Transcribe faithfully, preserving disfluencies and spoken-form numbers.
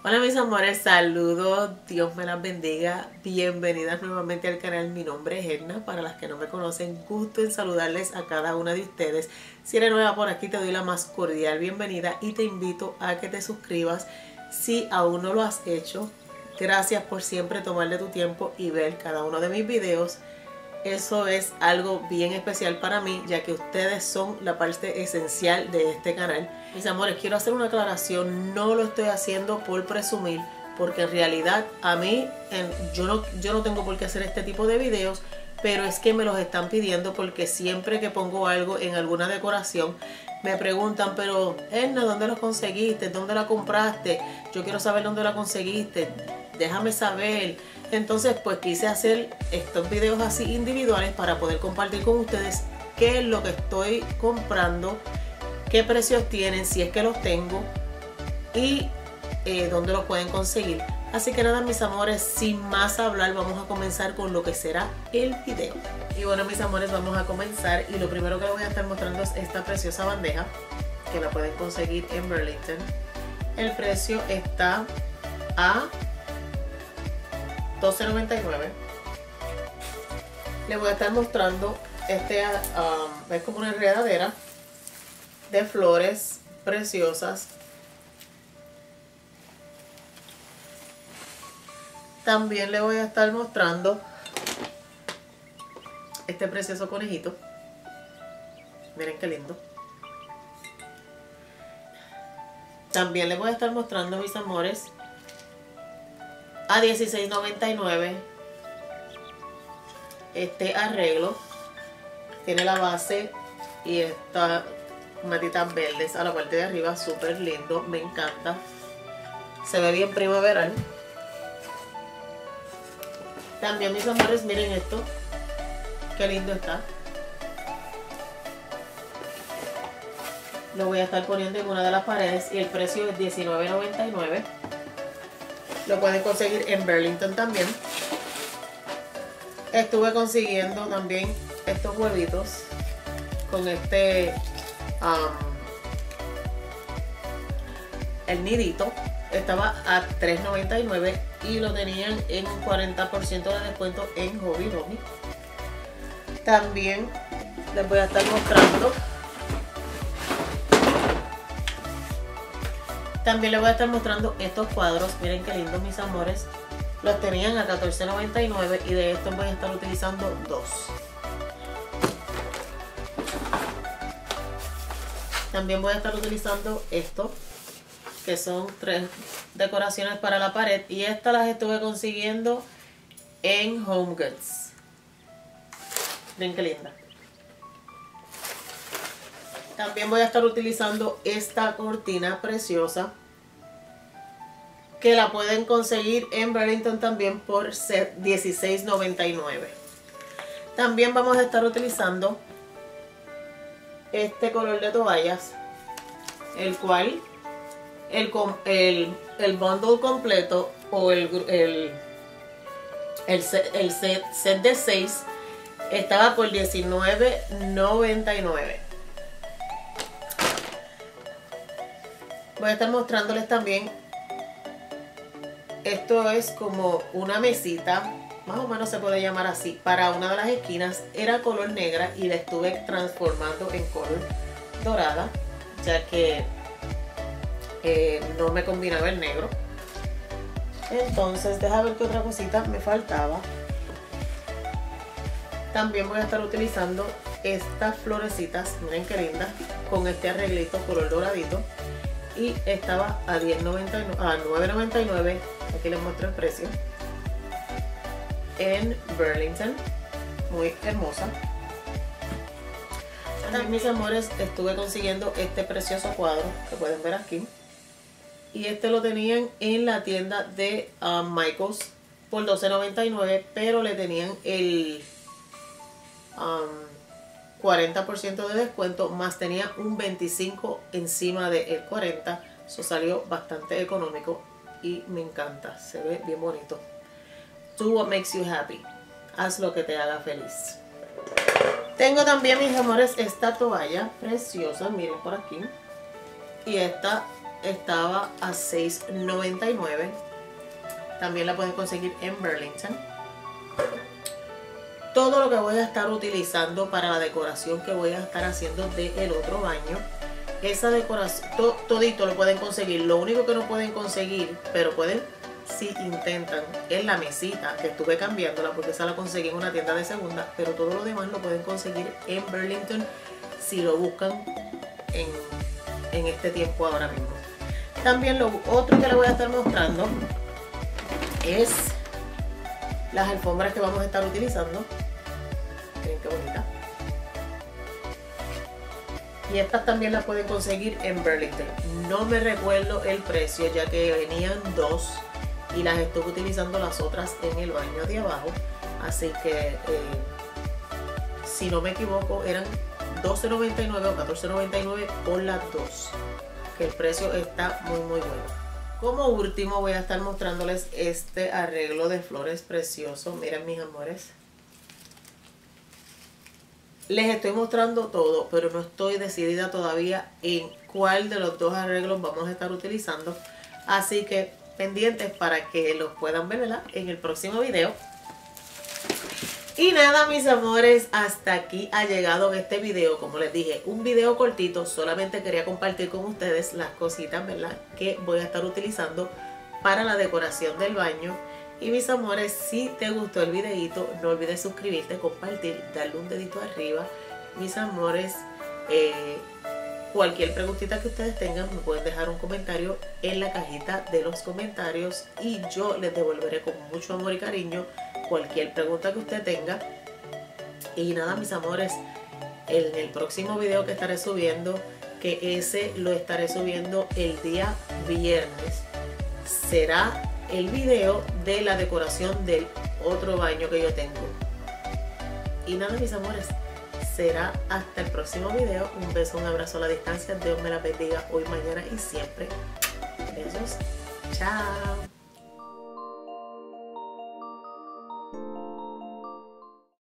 Hola mis amores, saludos, Dios me las bendiga, bienvenidas nuevamente al canal. Mi nombre es Edna, para las que no me conocen, gusto en saludarles a cada una de ustedes. Si eres nueva por aquí te doy la más cordial bienvenida y te invito a que te suscribas si aún no lo has hecho. Gracias por siempre tomarle tu tiempo y ver cada uno de mis videos. Eso es algo bien especial para mí, ya que ustedes son la parte esencial de este canal. Mis amores, quiero hacer una aclaración, no lo estoy haciendo por presumir, porque en realidad a mí, en, yo, no, yo no tengo por qué hacer este tipo de videos, pero es que me los están pidiendo porque siempre que pongo algo en alguna decoración, me preguntan, pero Edna, ¿dónde lo conseguiste? ¿Dónde la compraste? Yo quiero saber dónde la conseguiste, déjame saber. Entonces pues quise hacer estos videos así individuales para poder compartir con ustedes qué es lo que estoy comprando, qué precios tienen, si es que los tengo y eh, dónde los pueden conseguir. Así que nada mis amores, sin más hablar, vamos a comenzar con lo que será el video. Y bueno mis amores, vamos a comenzar y lo primero que les voy a estar mostrando es esta preciosa bandeja que la pueden conseguir en Burlington. El precio está a doce noventa y nueve. Les voy a estar mostrando este, um, es como una enredadera de flores preciosas. También les voy a estar mostrando este precioso conejito. Miren qué lindo. También les voy a estar mostrando, mis amores, a dieciséis noventa y nueve este arreglo. Tiene la base y estas matitas verdes a la parte de arriba, súper lindo, me encanta, se ve bien primaveral. También mis amores, miren esto, qué lindo está. Lo voy a estar poniendo en una de las paredes y el precio es diecinueve noventa y nueve. Lo pueden conseguir en Burlington también. Estuve consiguiendo también estos huevitos con este um, el nidito. Estaba a tres noventa y nueve y lo tenían en un cuarenta por ciento de descuento en Hobby Lobby. También les voy a estar mostrando También les voy a estar mostrando estos cuadros. Miren qué lindos mis amores. Los tenían a catorce noventa y nueve y de estos voy a estar utilizando dos. También voy a estar utilizando estos, que son tres decoraciones para la pared. Y estas las estuve consiguiendo en Home Goods. Miren qué linda. También voy a estar utilizando esta cortina preciosa, que la pueden conseguir en Burlington también por dieciséis noventa y nueve. También vamos a estar utilizando este color de toallas, el cual el, el, el bundle completo o el, el, el, set, el set, set de seis estaba por diecinueve noventa y nueve. Voy a estar mostrándoles también, esto es como una mesita, más o menos se puede llamar así, para una de las esquinas. Era color negra y la estuve transformando en color dorada, ya que eh, no me combinaba el negro. Entonces, deja ver qué otra cosita me faltaba. También voy a estar utilizando estas florecitas, miren qué lindas, con este arreglito color doradito. Y estaba a nueve noventa y nueve, aquí les muestro el precio, en Burlington, muy hermosa. También mis amores, estuve consiguiendo este precioso cuadro que pueden ver aquí, y este lo tenían en la tienda de uh, Michaels por doce noventa y nueve, pero le tenían el um, cuarenta por ciento de descuento, más tenía un veinticinco por ciento encima del cuarenta por ciento. Eso salió bastante económico y me encanta, se ve bien bonito. Do what makes you happy, haz lo que te haga feliz. Tengo también, mis amores, esta toalla preciosa, miren por aquí, y esta estaba a seis noventa y nueve. También la pueden conseguir en Burlington. Todo lo que voy a estar utilizando para la decoración que voy a estar haciendo del otro baño, esa decoración, to, todito lo pueden conseguir. Lo único que no pueden conseguir, pero pueden si intentan, es la mesita, que estuve cambiándola porque esa la conseguí en una tienda de segunda, pero todo lo demás lo pueden conseguir en Burlington si lo buscan en, en este tiempo ahora mismo. También lo otro que les voy a estar mostrando es las alfombras que vamos a estar utilizando. Miren qué bonita. Y estas también las pueden conseguir en Burlington. No me recuerdo el precio ya que venían dos y las estuve utilizando las otras en el baño de abajo. Así que eh, si no me equivoco eran doce noventa y nueve o catorce noventa y nueve por las dos. Que el precio está muy muy bueno. Como último voy a estar mostrándoles este arreglo de flores precioso. Miren mis amores. Les estoy mostrando todo, pero no estoy decidida todavía en cuál de los dos arreglos vamos a estar utilizando. Así que pendientes para que los puedan ver, ¿verdad?, en el próximo video. Y nada, mis amores, hasta aquí ha llegado este video. Como les dije, un video cortito. Solamente quería compartir con ustedes las cositas, ¿verdad?, que voy a estar utilizando para la decoración del baño. Y mis amores, si te gustó el videito, no olvides suscribirte, compartir, darle un dedito arriba. Mis amores, eh, cualquier preguntita que ustedes tengan, me pueden dejar un comentario en la cajita de los comentarios y yo les devolveré con mucho amor y cariño cualquier pregunta que usted tenga. Y nada, mis amores, en el próximo video que estaré subiendo, que ese lo estaré subiendo el día viernes, será el video de la decoración del otro baño que yo tengo. Y nada, mis amores, será hasta el próximo video. Un beso, un abrazo a la distancia. Dios me la bendiga hoy, mañana y siempre. Besos. Chao.